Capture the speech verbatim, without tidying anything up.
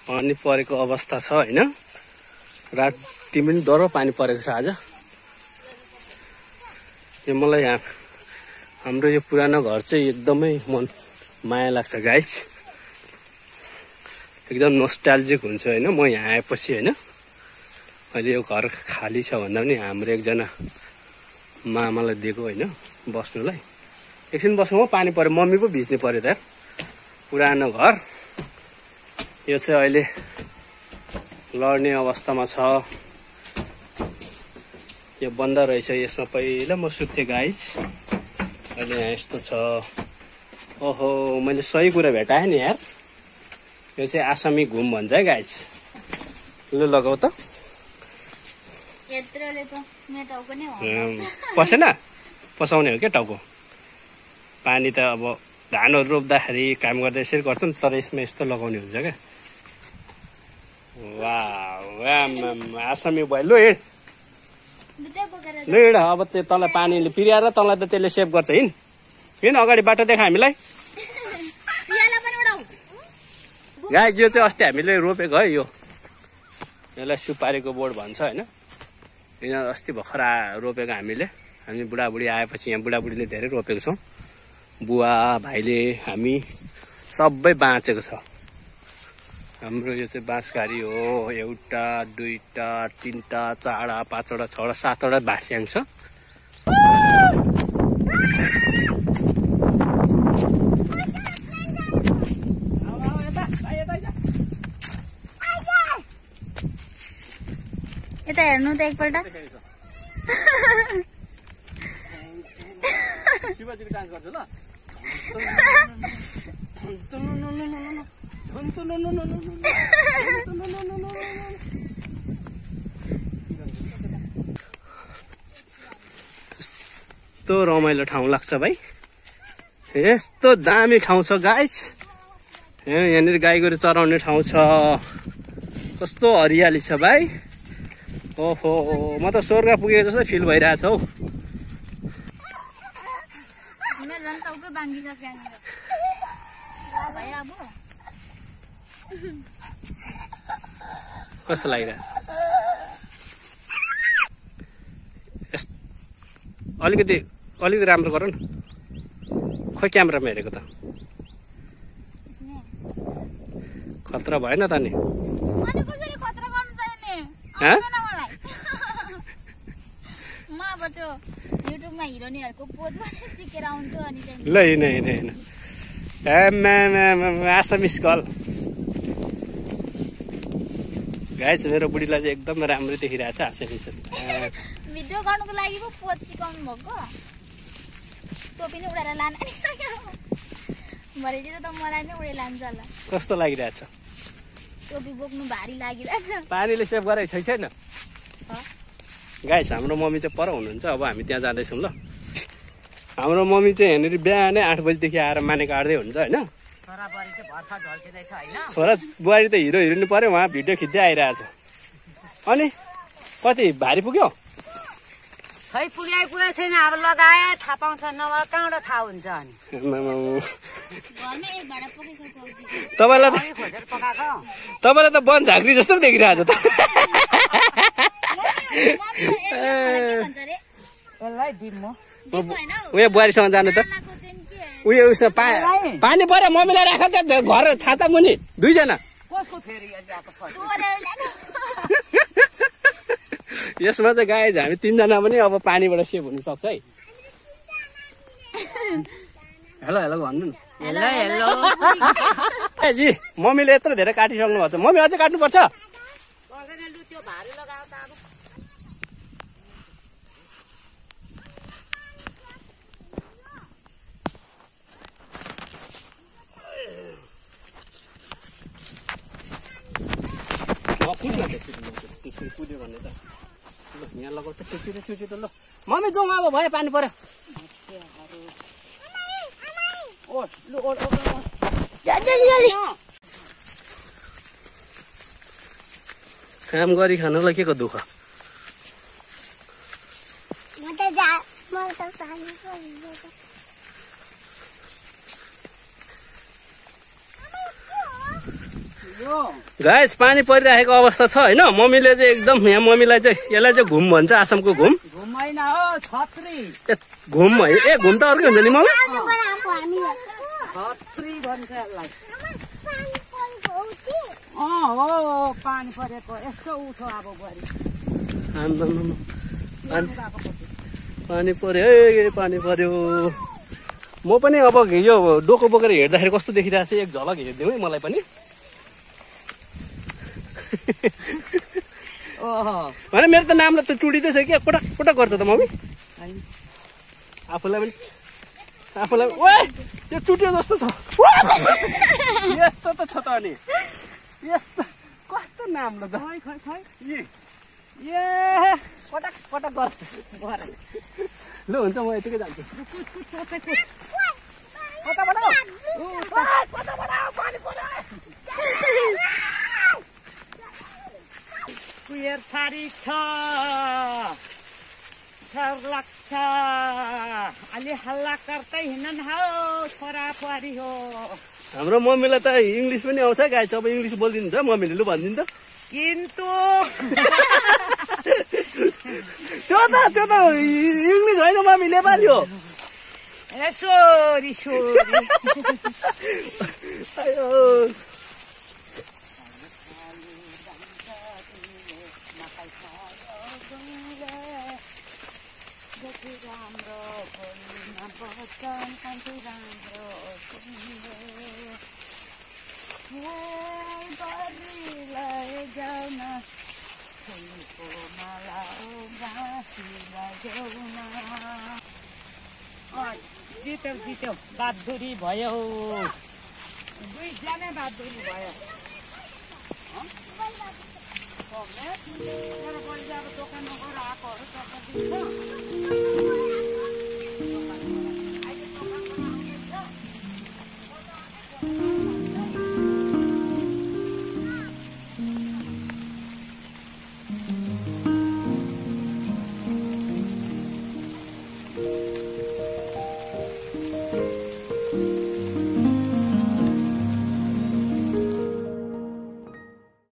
पानी परेको अवस्था छ हैन। राति पनि डह्रो पानी परेको छ आज। यो मलाई यहाँ हाम्रो यो पुरानो घर चाहिँ एकदमै मन माया लाग्छ गाइस। एकदम नोस्टाल्जिक हुन्छ हैन म यहाँ आएपछि हैन। अहिले यो घर खाली छ भन्दा पनि हाम्रो एकजना मामालाई दिएको हैन बस्नुलाई। एकछिन बस्नु पानी पर्यो, मम्मी पो भिज्ने पर्यो त। पुरानो घर यो चाहिँ अहिले लड्ने अवस्थामा छ। यो बन्द रहेछ, यसमा पहिला म सुत्थे गाइस। अहिले यहाँ यस्तो छ। ओहो मैले सही कुरा भेटाएँ नि यार। यो चाहिँ आसामी घुम भन्छ है गाइस। लु लगाऊ त। यत्रोले त मेटाउको नि हो। पसेन पसाउने हो के टाउको। पानी त अब धानहरू रोप्दाखेरि काम गर्दा यसरी गर्छ नि, तर यसमा यस्तो लगाउने हुन्छ क्या। वाह आसामी भयो। लु हिँड लु हिँड। अब त्यो तँलाई पानीले पिर्याएर तँलाई त त्यसले सेभ गर्छ। हिँड हिँड अगाडि बाटो देखा हामीलाई। गाई यो चाहिँ अस्ति हामीले रोपेको है। यो यसलाई सुपारीको बोर्ड भन्छ होइन। यिनीहरू अस्ति भर्खर रोपेको हामीले। हामी बुढाबुढी आएपछि यहाँ बुढाबुढीले धेरै रोपेको छौँ। बुवा भाइले हामी सबै बाँचेको छ। हाम्रो यो चाहिँ बाँसघारी हो। एउटा दुईटा तिनवटा चारवटा पाँचवटा छवटा सातवटा बाँस्याङ छ। यता हेर्नु त एकपल्ट। शिवजीले डान्स गर्छ ल। यस्तो रमाइलो ठाउँ लाग्छ भाइ। यस्तो दामी ठाउँ छ गाइस। यहाँनिर गाई गोरु चराउने ठाउँ छ। कस्तो हरियाली छ भाइ। ओहो म त स्वर्ग पुगेको जस्तो फिल भइरहेछ हौ। कस्तो लागिरहेछ। अलिकति अलिकति राम्रो गर न। खोइ क्यामेरामा हेरेको त खतरा भएन त नि। ल हिँड हिँड हिँड। आसामिस कल गाइस। मेरो बुढीलाई चाहिँ एकदम राम्रो देखिरहेको छ आसामिस। भिडियो गर्नुको लागि पो पोज सिकाउनु भएको। टोपी नै उडाएर लान भरेतिर त मलाई नै उडे लान्छ होला। कस्तो लागिरहेछ। टोपी बोक्नु भारी लागिरहेछ। पानीले सेभ गरेको छैन छैन गाइस। हाम्रो मम्मी चाहिँ पर हुनुहुन्छ। अब हामी त्यहाँ जाँदैछौँ ल। हाम्रो मम्मी चाहिँ यहाँनिर बिहानै आठ बजीदेखि आएर माने काट्दै हुन्छ होइन। छोरा बुहारी त हिरो हिरोइनी पर्यो। उहाँ भिडियो खिच्दै आइरहेछ। अनि कति भारी पुग्यो। खै पुग्दै पुगेको छैन। अब लगाए थाहा पाउँछ नभए कहाँबाट थाहा हुन्छ। अनि तपाईँलाई त तपाईँलाई त वन झाँक्री जस्तो पो देखिरहेछ त। उयो बुहारीसँग जानु त। उयो उसमा पा पानी पर्यो मम्मीलाई राख त घर छाता मुनि दुईजना। यसमा चाहिँ गाइज हामी तिनजना पनि अब पानीबाट सेभ हुन सक्छ है। हेलो हेलो भन्नु न। हेलो हेलो जी मम्मीले यत्रो धेरै काटिसक्नु भएको छ। मम्मी अझै काट्नुपर्छ। कुद्यो भने त यहाँ लगाउ त चुचिटो चुचिटो। ल मम्मी जाउँ अब भयो पानी पर्यो। काम गरी खानुलाई के को दुःख। गाइस पानी परिरहेको अवस्था छ होइन। मम्मीले चाहिँ एकदम यहाँ मम्मीलाई चाहिँ यसलाई चाहिँ घुम भन्छ, आसामको घुम। घुम होइन हो, छत्री। ए घुम है, ए घुम त अर्कै हुन्छ नि मम्मी। छत्री भन्छ यसलाई। अँ हो, पानी परेको यस्तो उठो अब बुहारी। आम्मामा, पानी पर्यो है, पानी पर्यो। म पनि अब यो डोको बोकेर हेर्दाखेरि कस्तो देखिरहेको छ, एक झलक हेरिदिउँ है मलाई पनि। होइन मेरो त नामलाई त टुडिँदैछ क्या, पटक पटक गर्छ त मम्मी। आफूलाई पनि आफूलाई ओ त्यो टुट्यो जस्तो छ। यस्तो त छ त अनि यस्तो कस्तो नाम ल त। ए पटक पटक गर्छ। ल हुन्छ म यतिकै जान्छु। कुहिर थारी छ, डर लाग्छ। अलि हल्ला गर्दै हिँड्न हौ, छोरा बुहारी हो। हाम्रो मम्मीलाई त इङ्ग्लिस पनि आउँछ गाइस, अब इङ्ग्लिस बोलिदिनुहुन्छ मम्मीले, लु भनिदिनु त। किन्तु त्यो त त्यो त इङ्ग्लिस होइन मम्मी, नेपाली हो। ए सोरी सोरी। राम्रो बोल्न बचन कति राम्रो बरीलाई जाउन फुलको माला गाँसीलाई जाउन। जित्यो जित्यो, बहादुरी भयो, दुईजनै बहादुरी भयो। मेरो बहिनी अब दोकानमा गएर आएकोहरू टक्क दिन्छ।